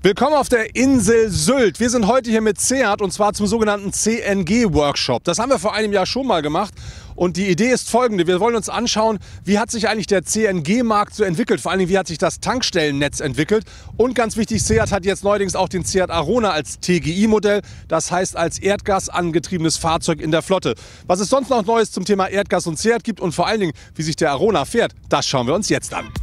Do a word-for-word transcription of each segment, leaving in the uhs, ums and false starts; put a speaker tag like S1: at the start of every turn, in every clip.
S1: Willkommen auf der Insel Sylt. Wir sind heute hier mit Seat und zwar zum sogenannten C N G-Workshop. Das haben wir vor einem Jahr schon mal gemacht und die Idee ist folgende. Wir wollen uns anschauen, wie hat sich eigentlich der C N G-Markt so entwickelt, vor allen Dingen wie hat sich das Tankstellennetz entwickelt und ganz wichtig, Seat hat jetzt neuerdings auch den Seat Arona als T G I-Modell, das heißt als Erdgas angetriebenes Fahrzeug in der Flotte. Was es sonst noch Neues zum Thema Erdgas und Seat gibt und vor allen Dingen, wie sich der Arona fährt, das schauen wir uns jetzt an.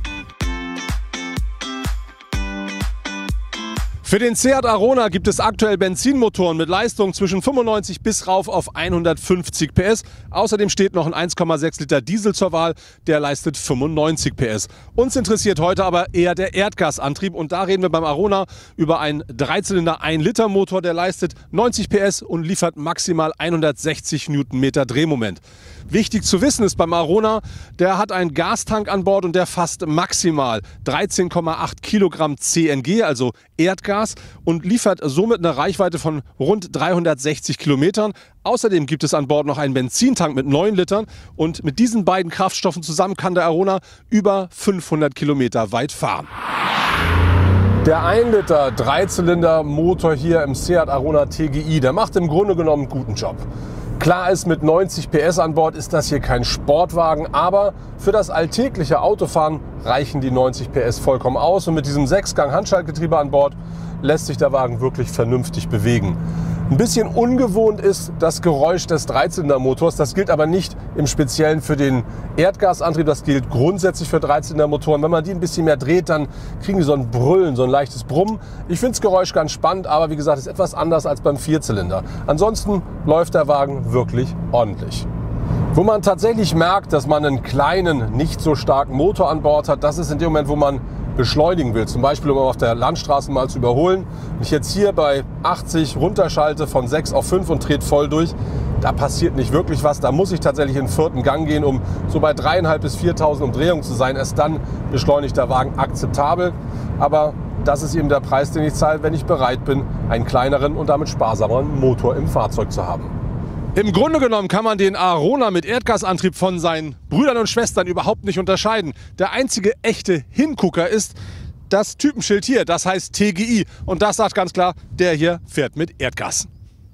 S1: Für den Seat Arona gibt es aktuell Benzinmotoren mit Leistung zwischen fünfundneunzig bis rauf auf hundertfünfzig P S. Außerdem steht noch ein eins Komma sechs Liter Diesel zur Wahl, der leistet fünfundneunzig P S. Uns interessiert heute aber eher der Erdgasantrieb und da reden wir beim Arona über einen Dreizylinder ein Liter Motor, der leistet neunzig P S und liefert maximal hundertsechzig Newtonmeter Drehmoment. Wichtig zu wissen ist beim Arona, der hat einen Gastank an Bord und der fasst maximal dreizehn Komma acht Kilogramm C N G, also Erdgas, und liefert somit eine Reichweite von rund dreihundertsechzig Kilometern. Außerdem gibt es an Bord noch einen Benzintank mit neun Litern und mit diesen beiden Kraftstoffen zusammen kann der Arona über fünfhundert Kilometer weit fahren. Der ein Liter Dreizylinder Motor hier im Seat Arona T G I, der macht im Grunde genommen einen guten Job. Klar ist, mit neunzig P S an Bord ist das hier kein Sportwagen, aber für das alltägliche Autofahren reichen die neunzig P S vollkommen aus und mit diesem Sechsgang Handschaltgetriebe an Bord lässt sich der Wagen wirklich vernünftig bewegen. Ein bisschen ungewohnt ist das Geräusch des Dreizylindermotors. Das gilt aber nicht im Speziellen für den Erdgasantrieb, das gilt grundsätzlich für Dreizylindermotoren. Wenn man die ein bisschen mehr dreht, dann kriegen die so ein Brüllen, so ein leichtes Brummen. Ich finde das Geräusch ganz spannend, aber wie gesagt, ist etwas anders als beim Vierzylinder. Ansonsten läuft der Wagen wirklich ordentlich. Wo man tatsächlich merkt, dass man einen kleinen, nicht so starken Motor an Bord hat, das ist in dem Moment, wo man beschleunigen will. Zum Beispiel, um auf der Landstraße mal zu überholen. Wenn ich jetzt hier bei achtzig runterschalte von sechs auf fünf und dreht voll durch, da passiert nicht wirklich was. Da muss ich tatsächlich in den vierten Gang gehen, um so bei dreieinhalb bis viertausend Umdrehungen zu sein. Erst dann beschleunigt der Wagen akzeptabel. Aber das ist eben der Preis, den ich zahle, wenn ich bereit bin, einen kleineren und damit sparsameren Motor im Fahrzeug zu haben. Im Grunde genommen kann man den Arona mit Erdgasantrieb von seinen Brüdern und Schwestern überhaupt nicht unterscheiden. Der einzige echte Hingucker ist das Typenschild hier, das heißt T G I. Und das sagt ganz klar, der hier fährt mit Erdgas.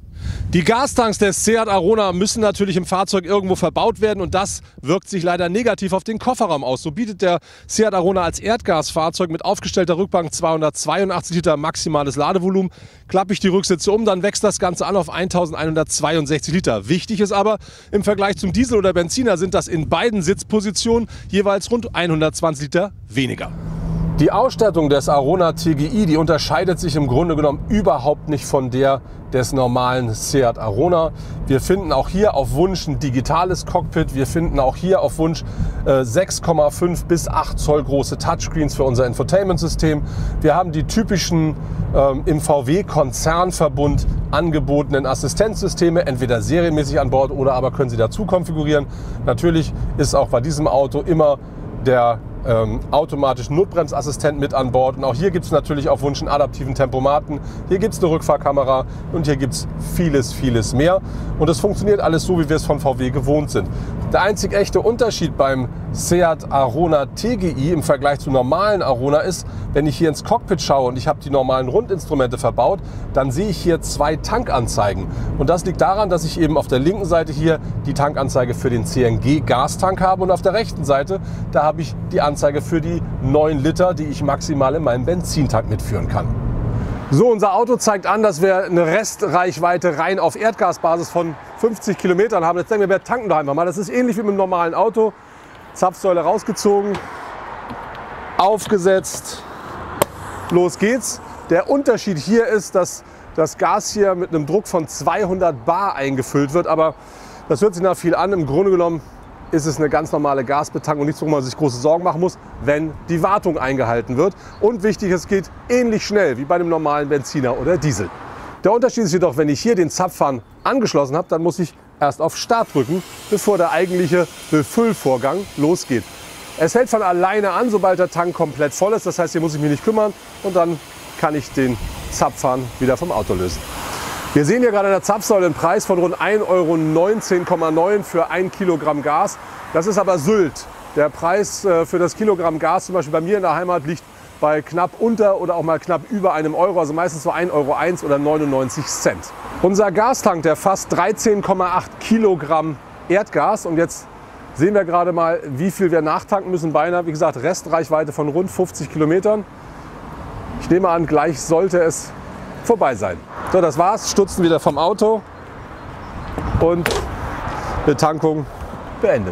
S1: Die Gastanks des Seat Arona müssen natürlich im Fahrzeug irgendwo verbaut werden und das wirkt sich leider negativ auf den Kofferraum aus. So bietet der Seat Arona als Erdgasfahrzeug mit aufgestellter Rückbank zweihundertzweiundachtzig Liter maximales Ladevolumen. Klappe ich die Rücksitze um, dann wächst das Ganze an auf eintausendeinhundertzweiundsechzig Liter. Wichtig ist aber, im Vergleich zum Diesel oder Benziner sind das in beiden Sitzpositionen jeweils rund hundertzwanzig Liter weniger. Die Ausstattung des Arona T G I, die unterscheidet sich im Grunde genommen überhaupt nicht von der des normalen Seat Arona. Wir finden auch hier auf Wunsch ein digitales Cockpit. Wir finden auch hier auf Wunsch äh, sechs Komma fünf bis acht Zoll große Touchscreens für unser Infotainment-System. Wir haben die typischen ähm, im V W-Konzernverbund angebotenen Assistenzsysteme, entweder serienmäßig an Bord oder aber können Sie dazu konfigurieren. Natürlich ist auch bei diesem Auto immer der Ähm, automatischen Notbremsassistent mit an Bord. Und auch hier gibt es natürlich auf Wunsch einen adaptiven Tempomaten. Hier gibt es eine Rückfahrkamera und hier gibt es vieles, vieles mehr. Und es funktioniert alles so, wie wir es von V W gewohnt sind. Der einzig echte Unterschied beim Seat Arona T G I im Vergleich zu normalen Arona ist, wenn ich hier ins Cockpit schaue und ich habe die normalen Rundinstrumente verbaut, dann sehe ich hier zwei Tankanzeigen. Und das liegt daran, dass ich eben auf der linken Seite hier die Tankanzeige für den C N G-Gastank habe und auf der rechten Seite, da habe ich die Anzeige für die neun Liter, die ich maximal in meinem Benzintank mitführen kann. So, unser Auto zeigt an, dass wir eine Restreichweite rein auf Erdgasbasis von fünfzig Kilometern haben. Jetzt denken wir, wir tanken doch einfach mal. Das ist ähnlich wie mit einem normalen Auto. Zapfsäule rausgezogen, aufgesetzt, los geht's. Der Unterschied hier ist, dass das Gas hier mit einem Druck von zweihundert Bar eingefüllt wird. Aber das hört sich nach viel an. Im Grunde genommen ist es eine ganz normale Gasbetankung und nichts, worum man sich große Sorgen machen muss, wenn die Wartung eingehalten wird. Und wichtig, es geht ähnlich schnell wie bei einem normalen Benziner oder Diesel. Der Unterschied ist jedoch, wenn ich hier den Zapfhahn angeschlossen habe, dann muss ich erst auf Start drücken, bevor der eigentliche Befüllvorgang losgeht. Es hält von alleine an, sobald der Tank komplett voll ist. Das heißt, hier muss ich mich nicht kümmern und dann kann ich den Zapfhahn wieder vom Auto lösen. Wir sehen hier gerade an der Zapfsäule einen Preis von rund ein Euro neunzehn Komma neun für ein Kilogramm Gas. Das ist aber Sylt. Der Preis für das Kilogramm Gas zum Beispiel bei mir in der Heimat liegt bei knapp unter oder auch mal knapp über einem Euro, also meistens so ein Euro eins oder neunundneunzig Cent. Unser Gastank, der fasst dreizehn Komma acht Kilogramm Erdgas und jetzt sehen wir gerade mal, wie viel wir nachtanken müssen bei einer, wie gesagt, Restreichweite von rund fünfzig Kilometern. Ich nehme an, gleich sollte es vorbei sein. So, das war's, stutzen wieder vom Auto und Betankung beendet.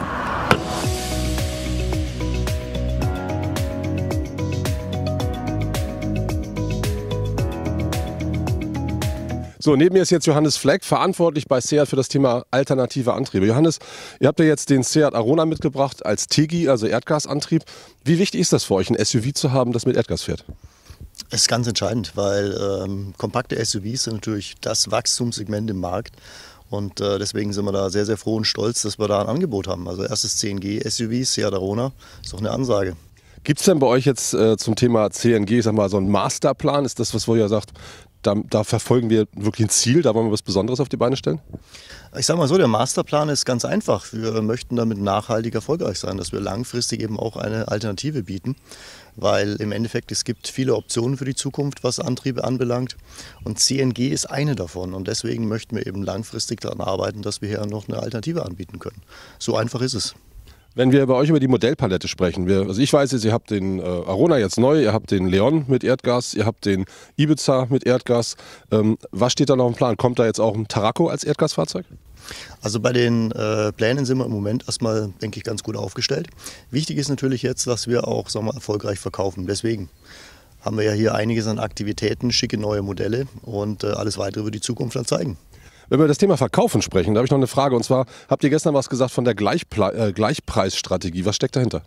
S1: So, neben mir ist jetzt Johannes Fleck, verantwortlich bei SEAT für das Thema alternative Antriebe. Johannes, ihr habt ja jetzt den SEAT Arona mitgebracht als T G I, also Erdgasantrieb. Wie wichtig ist das für euch, ein S U V zu haben, das mit Erdgas fährt?
S2: Es ist ganz entscheidend, weil ähm, kompakte S U Vs sind natürlich das Wachstumssegment im Markt. Und äh, deswegen sind wir da sehr, sehr froh und stolz, dass wir da ein Angebot haben. Also erstes C N G-S U V, SEAT Arona, ist doch eine Ansage. Gibt es denn bei euch jetzt äh, zum Thema C N G, ich sag mal, so einen Masterplan? Ist das, was ihr sagt, da, da verfolgen wir wirklich ein Ziel, da wollen wir was Besonderes auf die Beine stellen? Ich sage mal so, der Masterplan ist ganz einfach. Wir möchten damit nachhaltig erfolgreich sein, dass wir langfristig eben auch eine Alternative bieten. Weil im Endeffekt es gibt viele Optionen für die Zukunft, was Antriebe anbelangt. Und C N G ist eine davon. Und deswegen möchten wir eben langfristig daran arbeiten, dass wir hier noch eine Alternative anbieten können. So einfach ist es. Wenn wir bei euch über die Modellpalette sprechen, wir, also ich weiß jetzt, ihr habt den äh, Arona jetzt neu, ihr habt den Leon mit Erdgas, ihr habt den Ibiza mit Erdgas. Ähm, was steht da noch im Plan? Kommt da jetzt auch ein Tarraco als Erdgasfahrzeug? Also bei den äh, Plänen sind wir im Moment erstmal, denke ich, ganz gut aufgestellt. Wichtig ist natürlich jetzt, dass wir auch, sagen wir, erfolgreich verkaufen. Deswegen haben wir ja hier einiges an Aktivitäten, schicke neue Modelle und äh, alles weitere wird die Zukunft dann zeigen. Wenn wir über das Thema Verkaufen sprechen, da habe ich noch eine Frage. Und zwar, habt ihr gestern was gesagt von der Gleichpla- äh, Gleichpreisstrategie. Was steckt dahinter?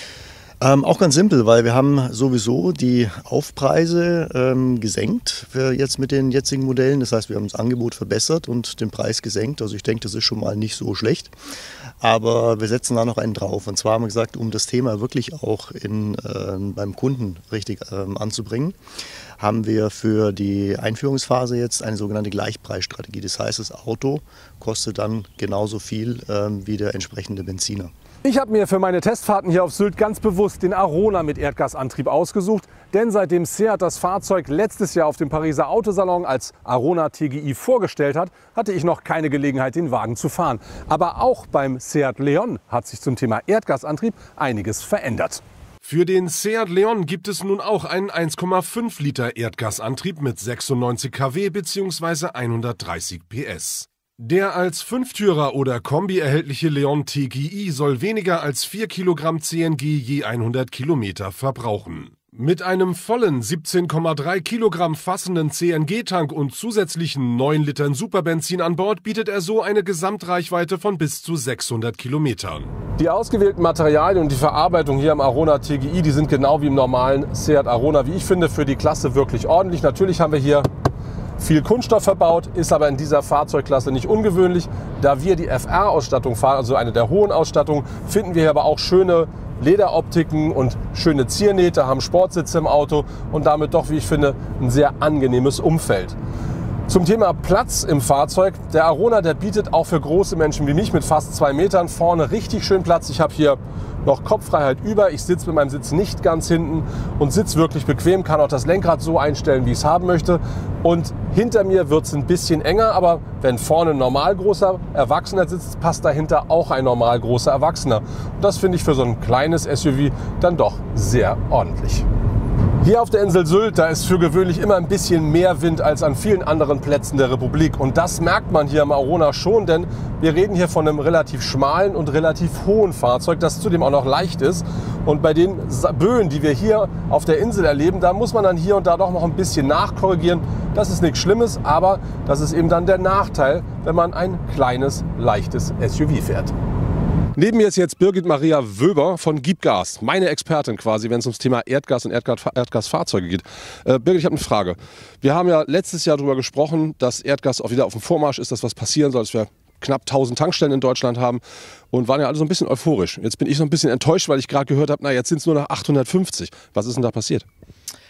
S2: Ähm, auch ganz simpel, weil wir haben sowieso die Aufpreise ähm, gesenkt für jetzt mit den jetzigen Modellen. Das heißt, wir haben das Angebot verbessert und den Preis gesenkt. Also ich denke, das ist schon mal nicht so schlecht. Aber wir setzen da noch einen drauf. Und zwar haben wir gesagt, um das Thema wirklich auch in, äh, beim Kunden richtig ähm, anzubringen, haben wir für die Einführungsphase jetzt eine sogenannte Gleichpreisstrategie. Das heißt, das Auto kostet dann genauso viel ähm, wie der entsprechende Benziner.
S1: Ich habe mir für meine Testfahrten hier auf Sylt ganz bewusst den Arona mit Erdgasantrieb ausgesucht, denn seitdem SEAT das Fahrzeug letztes Jahr auf dem Pariser Autosalon als Arona T G I vorgestellt hat, hatte ich noch keine Gelegenheit, den Wagen zu fahren. Aber auch beim SEAT Leon hat sich zum Thema Erdgasantrieb einiges verändert.
S3: Für den SEAT Leon gibt es nun auch einen eins Komma fünf Liter Erdgasantrieb mit sechsundneunzig Kilowatt bzw. hundertdreißig P S. Der als Fünftürer oder Kombi erhältliche Leon T G I soll weniger als vier Kilogramm C N G je hundert Kilometer verbrauchen. Mit einem vollen siebzehn Komma drei Kilogramm fassenden C N G-Tank und zusätzlichen neun Litern Superbenzin an Bord bietet er so eine Gesamtreichweite von bis zu sechshundert Kilometern.
S1: Die ausgewählten Materialien und die Verarbeitung hier am Arona T G I, die sind genau wie im normalen SEAT Arona, wie ich finde, für die Klasse wirklich ordentlich. Natürlich haben wir hier viel Kunststoff verbaut, ist aber in dieser Fahrzeugklasse nicht ungewöhnlich. Da wir die F R-Ausstattung fahren, also eine der hohen Ausstattungen, finden wir hier aber auch schöne Lederoptiken und schöne Ziernähte, haben Sportsitze im Auto und damit doch, wie ich finde, ein sehr angenehmes Umfeld. Zum Thema Platz im Fahrzeug. Der Arona, der bietet auch für große Menschen wie mich mit fast zwei Metern vorne richtig schön Platz. Ich habe hier noch Kopffreiheit über. Ich sitze mit meinem Sitz nicht ganz hinten und sitze wirklich bequem, kann auch das Lenkrad so einstellen, wie ich es haben möchte. Und hinter mir wird es ein bisschen enger, aber wenn vorne ein normal großer Erwachsener sitzt, passt dahinter auch ein normal großer Erwachsener. Und das finde ich für so ein kleines S U V dann doch sehr ordentlich. Hier auf der Insel Sylt, da ist für gewöhnlich immer ein bisschen mehr Wind als an vielen anderen Plätzen der Republik. Und das merkt man hier am Arona schon, denn wir reden hier von einem relativ schmalen und relativ hohen Fahrzeug, das zudem auch noch leicht ist. Und bei den Böen, die wir hier auf der Insel erleben, da muss man dann hier und da doch noch ein bisschen nachkorrigieren. Das ist nichts Schlimmes, aber das ist eben dann der Nachteil, wenn man ein kleines, leichtes S U V fährt. Neben mir ist jetzt Birgit Maria Wöber von Gib Gas, meine Expertin quasi, wenn es ums Thema Erdgas und Erdgas, Erdgasfahrzeuge geht. Äh, Birgit, ich habe eine Frage. Wir haben ja letztes Jahr darüber gesprochen, dass Erdgas auch wieder auf dem Vormarsch ist, dass was passieren soll, dass wir knapp tausend Tankstellen in Deutschland haben und waren ja alle so ein bisschen euphorisch. Jetzt bin ich so ein bisschen enttäuscht, weil ich gerade gehört habe, na jetzt sind es nur noch achthundertfünfzig. Was ist denn da passiert?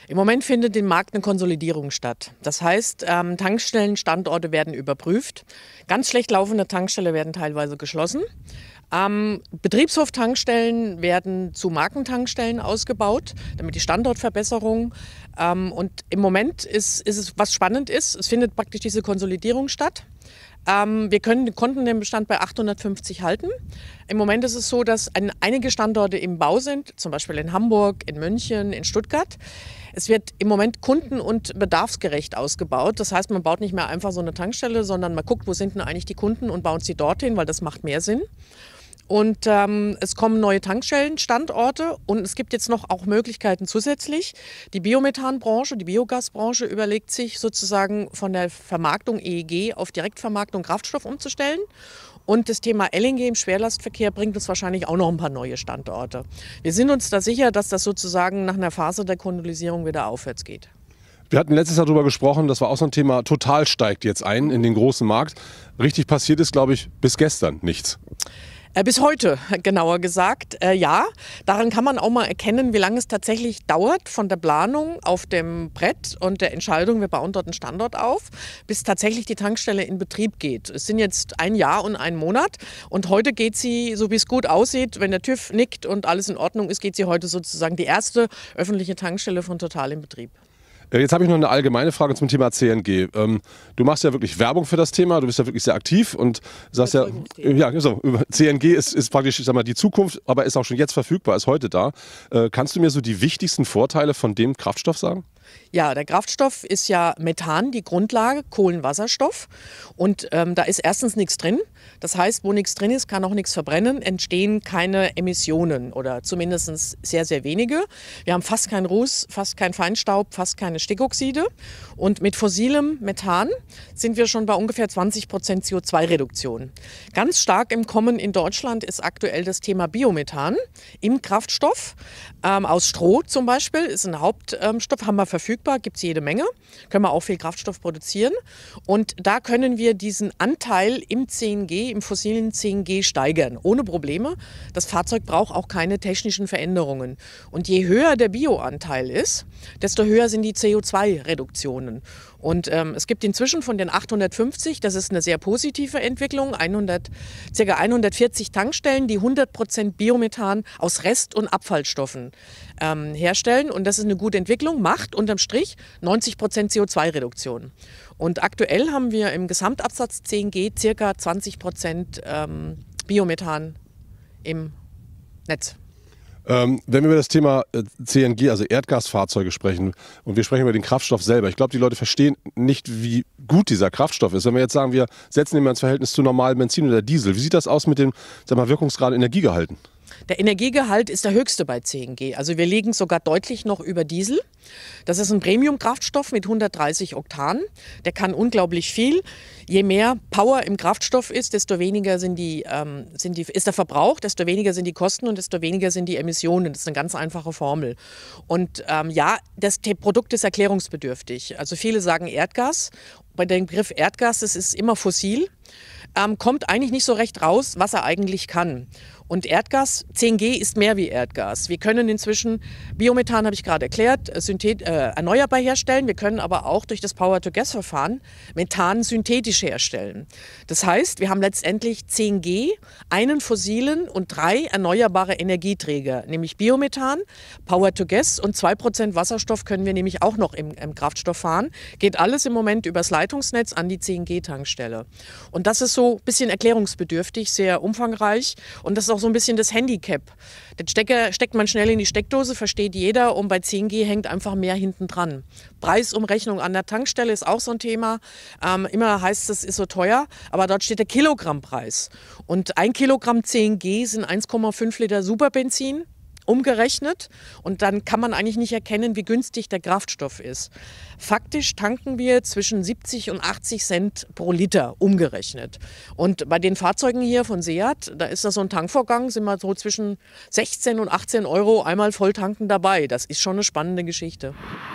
S4: Im Moment findet im Markt eine Konsolidierung statt. Das heißt, ähm, Tankstellenstandorte werden überprüft. Ganz schlecht laufende Tankstellen werden teilweise geschlossen. Ähm, Betriebshof-Tankstellen werden zu Markentankstellen ausgebaut, damit die Standortverbesserung. Ähm, und im Moment ist, ist es, was spannend ist, es findet praktisch diese Konsolidierung statt. Ähm, wir können, konnten den Bestand bei achthundertfünfzig halten. Im Moment ist es so, dass ein, einige Standorte im Bau sind, zum Beispiel in Hamburg, in München, in Stuttgart. Es wird im Moment kunden- und bedarfsgerecht ausgebaut. Das heißt, man baut nicht mehr einfach so eine Tankstelle, sondern man guckt, wo sind denn eigentlich die Kunden und baut sie dorthin, weil das macht mehr Sinn. Und ähm, es kommen neue Tankstellenstandorte und es gibt jetzt noch auch Möglichkeiten zusätzlich. Die Biomethanbranche, die Biogasbranche überlegt sich sozusagen von der Vermarktung E E G auf Direktvermarktung Kraftstoff umzustellen. Und das Thema L N G im Schwerlastverkehr bringt uns wahrscheinlich auch noch ein paar neue Standorte. Wir sind uns da sicher, dass das sozusagen nach einer Phase der Kondensierung wieder aufwärts geht.
S1: Wir hatten letztes Jahr darüber gesprochen, das war auch so ein Thema, Total steigt jetzt ein in den großen Markt. Richtig passiert ist, glaube ich, bis gestern nichts.
S4: Bis heute, genauer gesagt, äh, ja. Daran kann man auch mal erkennen, wie lange es tatsächlich dauert von der Planung auf dem Brett und der Entscheidung, wir bauen dort einen Standort auf, bis tatsächlich die Tankstelle in Betrieb geht. Es sind jetzt ein Jahr und ein Monat und heute geht sie, so wie es gut aussieht, wenn der TÜV nickt und alles in Ordnung ist, geht sie heute sozusagen die erste öffentliche Tankstelle von Total in Betrieb.
S1: Jetzt habe ich noch eine allgemeine Frage zum Thema C N G. Ähm, du machst ja wirklich Werbung für das Thema, du bist ja wirklich sehr aktiv und sagst ja, ja so, C N G ist, ist praktisch, ich sag mal, die Zukunft, aber ist auch schon jetzt verfügbar, ist heute da. Äh, kannst du mir so die wichtigsten Vorteile von dem Kraftstoff sagen?
S4: Ja, der Kraftstoff ist ja Methan, die Grundlage, Kohlenwasserstoff. Und ähm, da ist erstens nichts drin. Das heißt, wo nichts drin ist, kann auch nichts verbrennen, entstehen keine Emissionen oder zumindest sehr, sehr wenige. Wir haben fast keinen Ruß, fast keinen Feinstaub, fast keine Stickoxide. Und mit fossilem Methan sind wir schon bei ungefähr zwanzig Prozent C O zwei Reduktion. Ganz stark im Kommen in Deutschland ist aktuell das Thema Biomethan im Kraftstoff. Ähm, aus Stroh zum Beispiel ist ein Hauptstoff, haben wir verfügbar, gibt es jede Menge. Können wir auch viel Kraftstoff produzieren. Und da können wir diesen Anteil im C N G, im fossilen C N G steigern, ohne Probleme. Das Fahrzeug braucht auch keine technischen Veränderungen. Und je höher der Bioanteil ist, desto höher sind die C O zwei Reduktionen. Und ähm, es gibt inzwischen von den achthundertfünfzig, das ist eine sehr positive Entwicklung, hundert, ca. hundertvierzig Tankstellen, die hundert Prozent Biomethan aus Rest- und Abfallstoffen ähm, herstellen. Und das ist eine gute Entwicklung, macht unterm Strich neunzig Prozent C O zwei Reduktion. Und aktuell haben wir im Gesamtabsatz C N G ca. zwanzig Prozent ähm, Biomethan im Netz.
S1: Ähm, wenn wir über das Thema äh, C N G, also Erdgasfahrzeuge sprechen und wir sprechen über den Kraftstoff selber, ich glaube, die Leute verstehen nicht, wie gut dieser Kraftstoff ist. Wenn wir jetzt sagen, wir setzen ihn mal ins Verhältnis zu normalem Benzin oder Diesel, wie sieht das aus mit dem, sag mal, Wirkungsgrad Energiegehalten?
S4: Der Energiegehalt ist der höchste bei C N G. Also wir liegen sogar deutlich noch über Diesel. Das ist ein Premium-Kraftstoff mit hundertdreißig Oktan. Der kann unglaublich viel. Je mehr Power im Kraftstoff ist, desto weniger sind die, ähm, sind die, ist der Verbrauch, desto weniger sind die Kosten und desto weniger sind die Emissionen. Das ist eine ganz einfache Formel. Und ähm, ja, das Produkt ist erklärungsbedürftig. Also viele sagen Erdgas. Bei dem Begriff Erdgas, das ist immer fossil. Ähm, kommt eigentlich nicht so recht raus, was er eigentlich kann. Und Erdgas, C N G ist mehr wie Erdgas. Wir können inzwischen, Biomethan habe ich gerade erklärt, synthet, äh, erneuerbar herstellen. Wir können aber auch durch das Power-to-Gas-Verfahren Methan synthetisch herstellen. Das heißt, wir haben letztendlich C N G, einen fossilen und drei erneuerbare Energieträger, nämlich Biomethan, Power-to-Gas und zwei Prozent Wasserstoff können wir nämlich auch noch im, im Kraftstoff fahren. Geht alles im Moment übers Leitungsnetz an die C N G-Tankstelle. Und das ist so ein bisschen erklärungsbedürftig, sehr umfangreich und das ist auch so ein bisschen das Handicap. Den Stecker steckt man schnell in die Steckdose, versteht jeder und bei C N G hängt einfach mehr hinten dran. Preisumrechnung an der Tankstelle ist auch so ein Thema. Ähm, immer heißt es, ist so teuer, aber dort steht der Kilogrammpreis. Und ein Kilogramm C N G sind eins Komma fünf Liter Superbenzin. Umgerechnet und dann kann man eigentlich nicht erkennen, wie günstig der Kraftstoff ist. Faktisch tanken wir zwischen siebzig und achtzig Cent pro Liter umgerechnet. Und bei den Fahrzeugen hier von Seat, da ist das so ein Tankvorgang, sind wir so zwischen sechzehn und achtzehn Euro einmal voll tanken dabei. Das ist schon eine spannende Geschichte.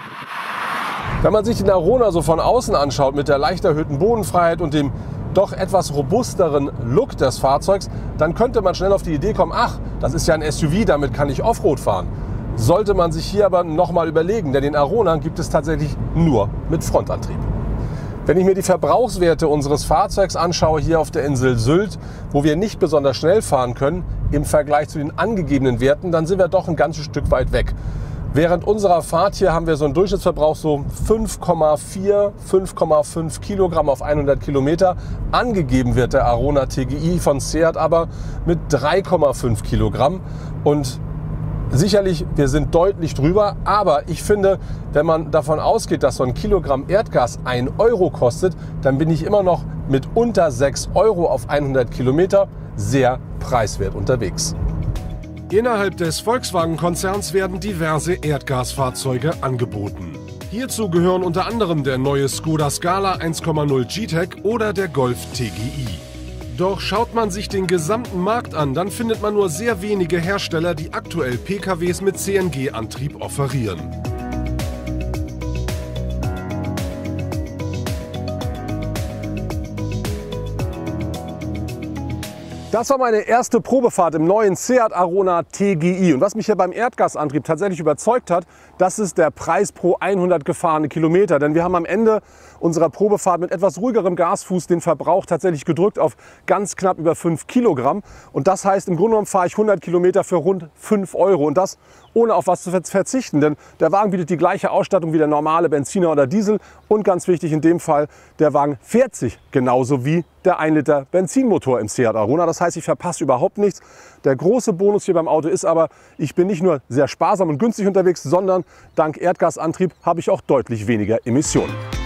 S1: Wenn man sich den Arona so von außen anschaut mit der leicht erhöhten Bodenfreiheit und dem doch etwas robusteren Look des Fahrzeugs, dann könnte man schnell auf die Idee kommen, ach, das ist ja ein S U V, damit kann ich Offroad fahren. sollte man sich hier aber nochmal überlegen, denn den Arona gibt es tatsächlich nur mit Frontantrieb. Wenn ich mir die Verbrauchswerte unseres Fahrzeugs anschaue, hier auf der Insel Sylt, wo wir nicht besonders schnell fahren können, im Vergleich zu den angegebenen Werten, dann sind wir doch ein ganzes Stück weit weg. Während unserer Fahrt hier haben wir so einen Durchschnittsverbrauch so fünf Komma vier, fünf Komma fünf Kilogramm auf hundert Kilometer. Angegeben wird der Arona T G I von Seat aber mit drei Komma fünf Kilogramm. Und sicherlich, wir sind deutlich drüber, aber ich finde, wenn man davon ausgeht, dass so ein Kilogramm Erdgas ein Euro kostet, dann bin ich immer noch mit unter sechs Euro auf hundert Kilometer sehr preiswert unterwegs.
S3: Innerhalb des Volkswagen-Konzerns werden diverse Erdgasfahrzeuge angeboten. Hierzu gehören unter anderem der neue Skoda Scala eins Komma null G-Tech oder der Golf T G I. Doch schaut man sich den gesamten Markt an, dann findet man nur sehr wenige Hersteller, die aktuell P K Ws mit C N G-Antrieb offerieren.
S1: Das war meine erste Probefahrt im neuen Seat Arona T G I. Und was mich hier beim Erdgasantrieb tatsächlich überzeugt hat, das ist der Preis pro hundert gefahrene Kilometer. Denn wir haben am Ende unserer Probefahrt mit etwas ruhigerem Gasfuß den Verbrauch tatsächlich gedrückt auf ganz knapp über fünf Kilogramm. Und das heißt, im Grunde genommen fahre ich hundert Kilometer für rund fünf Euro. Und das ohne auf was zu verzichten. Denn der Wagen bietet die gleiche Ausstattung wie der normale Benziner oder Diesel. Und ganz wichtig in dem Fall, der Wagen fährt sich genauso wie der ein Liter Benzinmotor im Seat Arona. Das heißt, ich verpasse überhaupt nichts. Der große Bonus hier beim Auto ist aber, ich bin nicht nur sehr sparsam und günstig unterwegs, sondern dank Erdgasantrieb habe ich auch deutlich weniger Emissionen.